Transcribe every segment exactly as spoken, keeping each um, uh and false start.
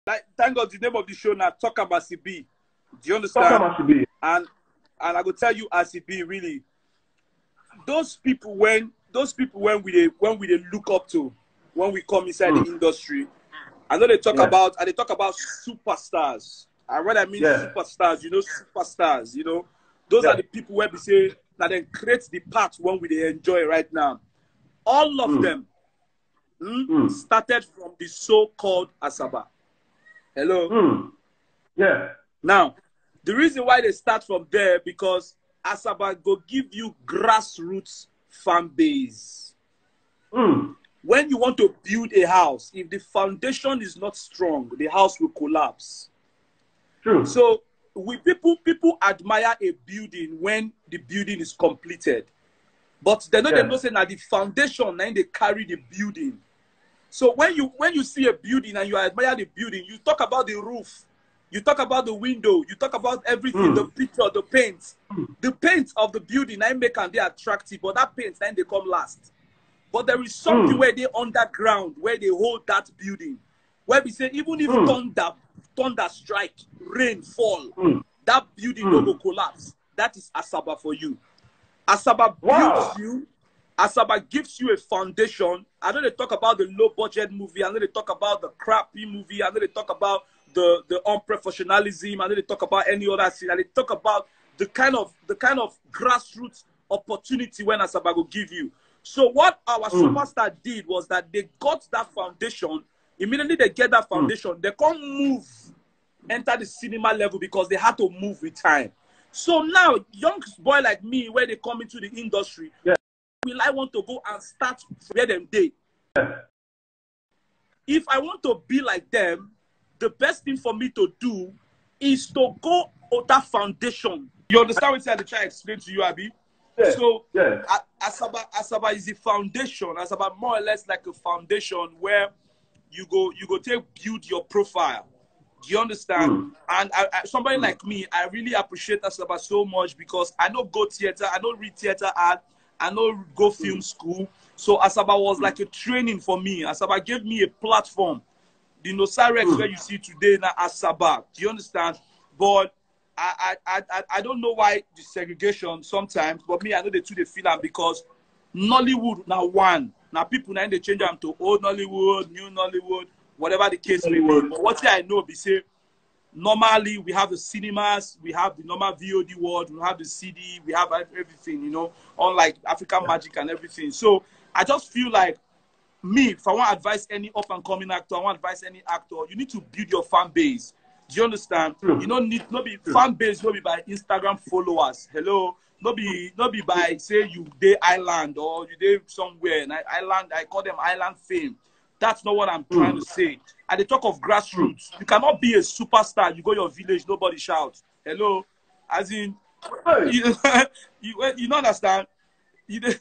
like thank God the name of the show now, Talk About C B. Do you understand? Talk About C B. And and I go tell you as it be really, those people when those people when we they, when we they look up to, when we come inside mm. the industry, I know they talk yeah. about and they talk about superstars. And what I mean yeah. superstars, you know, superstars, you know, those yeah. are the people where we say that then create the part when we they enjoy right now. All of mm. them mm, mm. started from the so-called Asaba. Hello. Mm. Yeah. Now, the reason why they start from there because Asaba go give you grassroots fan base. Mm. When you want to build a house, if the foundation is not strong, the house will collapse. True. So, we people people admire a building when the building is completed, but they know yeah. they know say that the foundation then they carry the building. So when you when you see a building and you admire the building, you talk about the roof. You talk about the window. You talk about everything, mm. the picture, the paint. Mm. The paint of the building, I make can be attractive, but that paint, then they come last. But there is something mm. where they underground, where they hold that building. Where we say, even if mm. thunder, thunder strike, rain fall, mm. that building mm. will collapse. That is Asaba for you. Asaba wow. builds you. Asaba gives you a foundation. I know they talk about the low budget movie. I know they talk about the crappy movie. I know they talk about the the unprofessionalism. I know they talk about any other thing. And they talk about the kind of the kind of grassroots opportunity when Asaba will give you. So what our mm. superstar did was that they got that foundation. Immediately they get that foundation, mm. they can't move, enter the cinema level because they had to move with time. So now, young boy like me, where they come into the industry, yeah. will I want to go and start where them day? Yeah. If I want to be like them, the best thing for me to do is to go on that foundation. You understand what I'm trying to explain to you, Abi? Yeah. So, yeah. Asaba, Asaba is the foundation. Asaba more or less like a foundation where you go, you go take build your profile. Do you understand? Mm. And I, I, somebody mm. like me, I really appreciate Asaba so much because I know go theater, I know read theater art, I know go film mm. school. So Asaba was mm. like a training for me. Asaba gave me a platform. The Nosarex mm. where you see today now Asaba. Do you understand? But I, I I I don't know why the segregation sometimes, but me I know they two they feel them because Nollywood now one. Now people now they change them to old Nollywood, new Nollywood, whatever the case may be. But what I know be say normally we have the cinemas, we have the normal V O D world, we have the C D, we have everything, you know, unlike African Magic and everything. So I just feel like me, if I want to advise any up and coming actor, I want to advise any actor, you need to build your fan base. Do you understand? Mm. You don't need not be mm. fan base, not be by Instagram followers. Hello, not be not be by say you day island or you day somewhere and island. I call them island fame. That's not what I'm mm. trying to say. At the talk of grassroots, mm. you cannot be a superstar. You go your village, nobody shouts. Hello, as in hey. you, you you don't understand. You, you,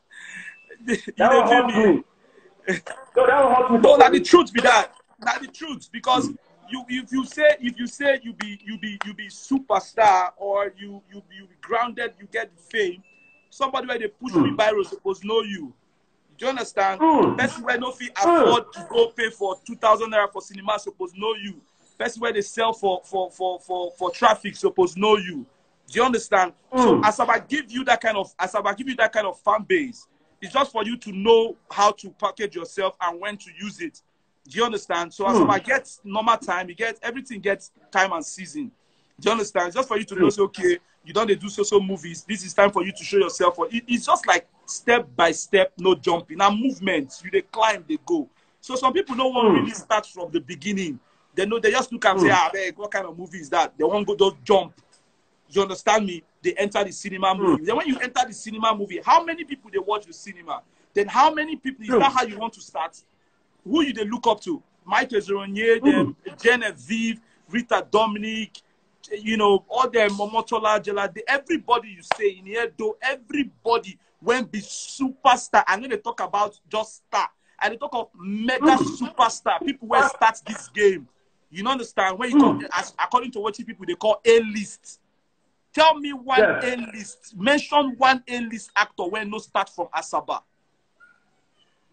you that will hurt me. No, that will hurt me. No, that the truth be that. That the truth because. Mm. You if you say if you say you be you be you be superstar or you you you be grounded, you get fame. Somebody where they push mm. me by supposed know you. Do you understand? Mm. Person where no fee afford mm. to go pay for two thousand naira for cinema supposed know you. Person where they sell for for for for for traffic supposed know you. Do you understand? Mm. So Asaba give you that kind of Asaba give you that kind of fan base. It's just for you to know how to package yourself and when to use it. Do you understand? So as mm. I get normal time, you get everything gets time and season. Do you understand? It's just for you to know, say, okay, you don't do social movies. This is time for you to show yourself. It, it's just like step by step, no jumping. Now movements, you they climb, they go. So some people don't want to mm. really start from the beginning. They know they just look and mm. say, ah, beg, what kind of movie is that? They won't go just jump. You understand me? They enter the cinema movie. Mm. Then when you enter the cinema movie, how many people they watch the cinema? Then how many people? Is mm. that how you want to start? Who you they look up to? Michael Zeronier, them, Genevieve, Rita Dominic, you know, all them, Momotola, Jelade, everybody you say in here, though, everybody when be superstar. And then they talk about just star. And they talk of mega mm. superstar. People will start this game. You don't understand? When you mm. call, as, according to what people they call A-list. Tell me one yeah. A-list. Mention one A-list actor when no start from Asaba.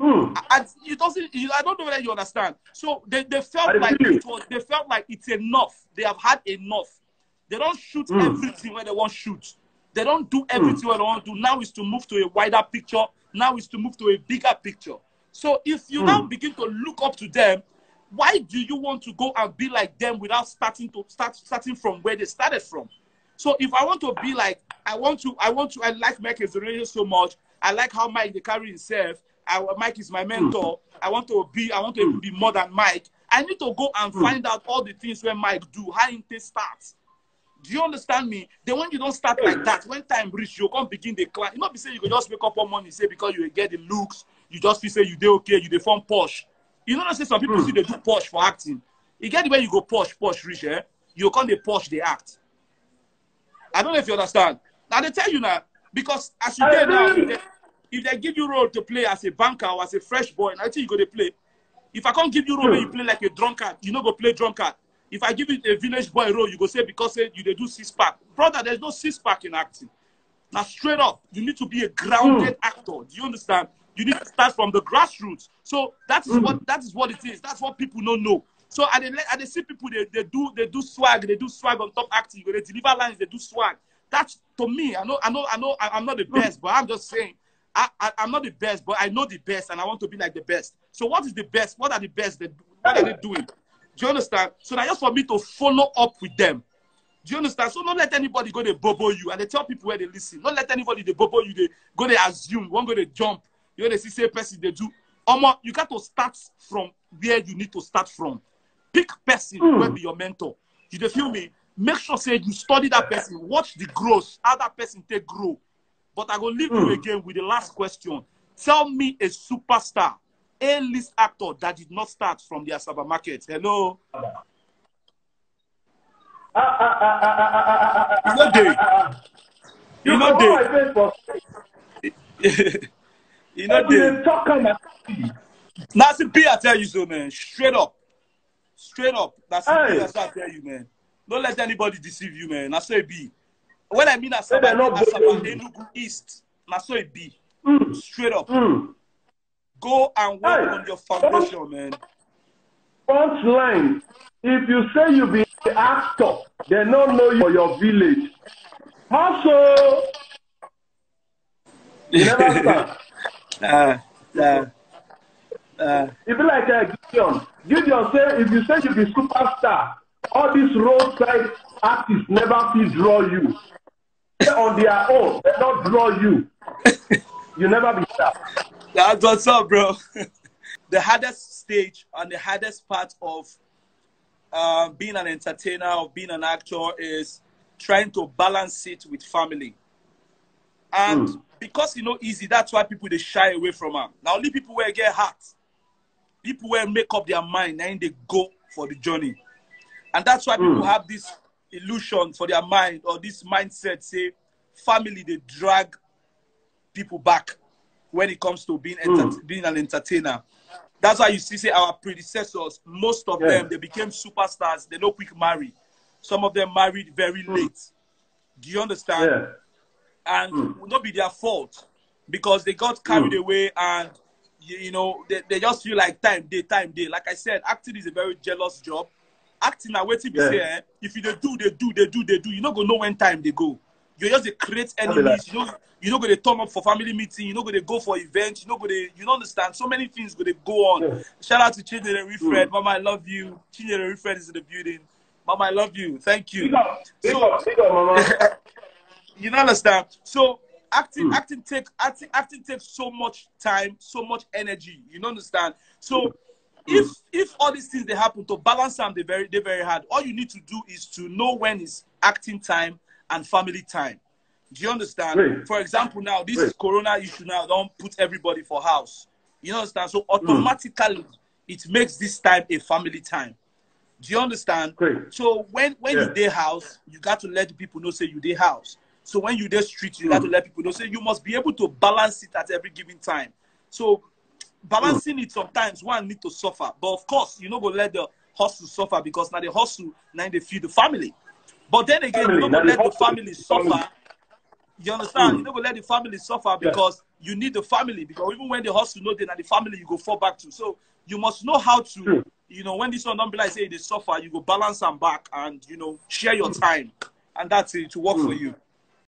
Mm. And it doesn't. You, I don't know whether you understand. So they, they felt I like feel you. it was. They felt like it's enough. They have had enough. They don't shoot Mm. everything where they want to shoot. They don't do everything mm. where they want to do. Now is to move to a wider picture. Now is to move to a bigger picture. So if you mm. now begin to look up to them, why do you want to go and be like them without starting to start starting from where they started from? So if I want to be like, I want to, I want to, I like Mike Ezerenyo so much. I like how Mike they carry himself. I, Mike is my mentor. Mm. I want to be, I want to mm. be more than Mike. I need to go and mm. find out all the things where Mike do, how it starts. Do you understand me? Then when you don't start like that, when time reach, you can't begin the climb. You not be saying you can just wake up one morning say because you get the looks, you just feel say you do okay, you dey form posh. You know, say some people mm. see they do posh for acting. You get the way you go posh, posh rich, eh? You can't they posh they act. I don't know if you understand. Now they tell you now, because as you get now, if they, if they give you role to play as a banker or as a fresh boy, I think you go to play. If I can't give you role, mm. you play like a drunkard, you know go play drunkard. If I give you a village boy role, you go say because say you they do six pack. Brother, there's no six pack in acting. Now straight up, you need to be a grounded mm. actor. Do you understand? You need to start from the grassroots. So that is mm. what that is what it is. That's what people don't know. So I they, I they see people they, they do they do swag, they do swag on top acting. When they deliver lines, they do swag. That's to me. I know I know I know I'm not the best, but I'm just saying I, I I'm not the best, but I know the best, and I want to be like the best. So what is the best? What are the best? That, what are they doing? Do you understand? So that just for me to follow up with them. Do you understand? So don't let anybody go to bobo you. And they tell people where they listen. Don't let anybody they bobo you. They go to assume. One go to jump. You know they see same person they do. Omo, you got to start from where you need to start from. Pick person mm. who will be your mentor. You dey feel me? Make sure say you study that person. Watch the growth. How that person take grow. But I go leave mm. you again with the last question. Tell me a superstar, A-list actor that did not start from the Asaba market. Hello? You know they. You know they. You know they. Nancy P, I tell you so, man. Straight up. Straight up. That's hey. That's what I tell you, man. Don't let anybody deceive you, man. That's so it be. When I mean Asaba, I mean Asaba, Enugu East. That's so it be. Mm. Straight up. Mm. Go and work hey, on your foundation, man. First line, if you say you be an actor, they don't know you for your village. Also, you never start. uh, uh, uh. It be like uh, Gideon. Gideon say, if you say you be superstar, all these roadside artists never feel draw you. They're on their own, they don't draw you. You never be star. That's what's up, bro. The hardest stage and the hardest part of uh, being an entertainer, of being an actor, is trying to balance it with family. And mm. because you know easy, that's why people they shy away from them. Now only people where get hurt, people where make up their mind and they go for the journey. And that's why people mm. have this illusion for their mind, or this mindset, say family they drag people back when it comes to being mm. being an entertainer. That's why you see, say our predecessors, most of yeah. them, they became superstars. They no quick marry. Some of them married very mm. late. Do you understand? Yeah. And mm. it will not be their fault, because they got carried mm. away, and you, you know they, they just feel like time day, time day. Like I said, acting is a very jealous job. Acting now, waiting, yeah. say, eh? If you they do, they do, they do, they do. You're not gonna know when time they go. You just they create enemies. You know, you're not going to turn up for family meeting. You're not going to go for events. You're not going to, you don't understand. So many things going to go on. Yeah. Shout out to Chinyere Refred. Mm. Mama, I love you. Chinyere Refred is in the building. Mama, I love you. Thank you. Big up, big so, up, big up, Mama. You don't understand. So acting, mm. acting takes acting, acting takes so much time, so much energy. You don't understand. So mm. if if all these things they happen, to balance them, they very they very hard. All you need to do is to know when is acting time and family time. Do you understand? Right. For example, now this right. is Corona issue. Now don't put everybody for house. You understand? So automatically mm. it makes this time a family time. Do you understand? Right. So when when yeah. you day house, you got to let the people know say you day house. So when you day street, you mm. got to let people know say you must be able to balance it at every given time. So balancing mm. it sometimes one need to suffer, but of course you know go let the hustle suffer, because now the hustle now they feed the family. But then again, family. you don't let the family suffer. Family. You understand? Mm. You don't go let the family suffer because yeah. you need the family. Because even when the hustle no dey, na the family you go fall back to. So you must know how to, mm. you know, when this one don't be like say they suffer, you go balance them back and you know share your time, and that's it to work mm. for you.